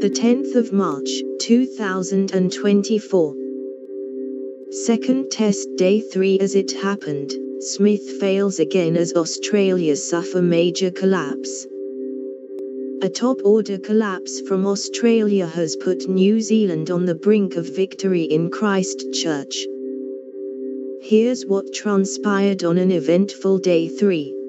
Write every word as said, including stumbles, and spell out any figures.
the tenth of March, two thousand twenty-four. Second test day three. As it happened, Smith fails again as Australia suffer major collapse. A top-order collapse from Australia has put New Zealand on the brink of victory in Christchurch. Here's what transpired on an eventful day three.